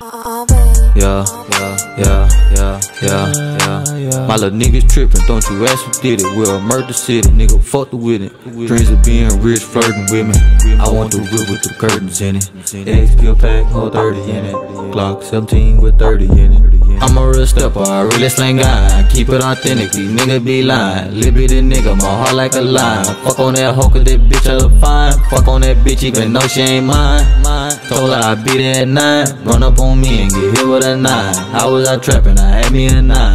Yeah. My little niggas trippin', don't you ask who did it. We're a murder city, nigga, fuck with it. Dreams of being rich, flirting with me. I want the whip with the curtains in it. XP pack, hold 30 in it. Glock 17 with 30 in it. I'm a real stepper, I really slang guy. Keep it authentic, these niggas be lying. Lil' bitty nigga, my heart like a lion. Fuck on that hoe, cause that bitch I look fine. Fuck on that bitch even though she ain't mine. Told her I beat her at 9. Run up on me and get hit with a 9. How was I trapping? I had me a 9.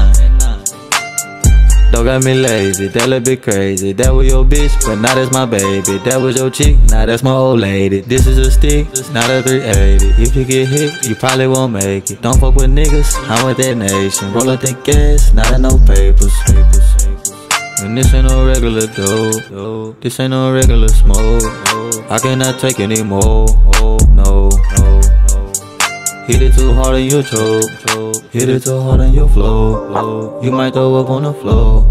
Don't got me lazy, that little bit crazy. That was your bitch, but now that's my baby. That was your chick, now that's my old lady. This is a stick, not a 380. If you get hit, you probably won't make it. Don't fuck with niggas, I'm with that nation. Rollin' thick gas, not in no papers. And this ain't no regular dope, this ain't no regular smoke. I cannot take anymore, no. Hit it too hard and you choke. Hit it too hard and you flow. You might throw up on the floor.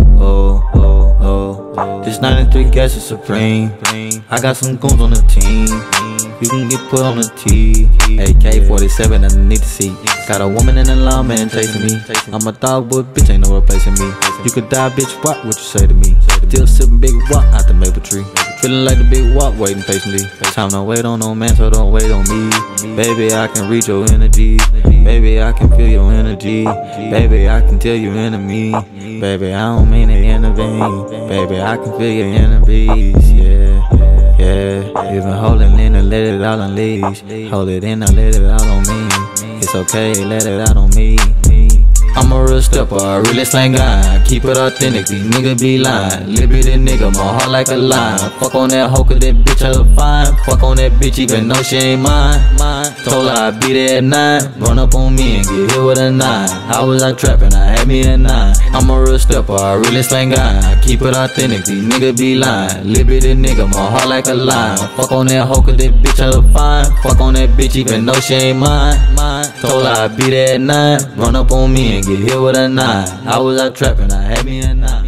This 93 gas is supreme. I got some goons on the team. You can get put on the T. AK-47 underneath the seat. Got a woman and a lawman chasing me. I'm a dog, but bitch ain't no replacing me. You could die, bitch, what you say to me? Still sipping big walk out the maple tree. Feeling like the big walk, waiting patiently. Time to wait on no man, so don't wait on me. Baby, I can reach your energy. Baby, I can feel your energy. Baby, I can tell you enemy. Baby, I don't mean to intervene. Baby, I can feel your enemies, yeah. You've been holding in and let it out unleash. Hold it in and let it out on me. It's okay, let it out on me. I'm a real stepper, I really slang guy. Keep it authentic, these niggas be lying. Lil' bitty nigga, my heart like a lion. Fuck on that hoe, cause that bitch I look fine. Fuck on that bitch even though she ain't mine. Told her I beat her at 9. Run up on me and get hit with a 9. How was I trapping? I had me a 9. I'm a real stepper, I really slang guy. Keep it authentic, these niggas be lying. Lil' bitty nigga, my heart like a lion. Fuck on that hoe, cause that bitch I look fine. Fuck on that bitch even though she ain't mine. Told her I beat her at 9. Run up on me and get hit with a 9. How was I trapping? I had me a 9.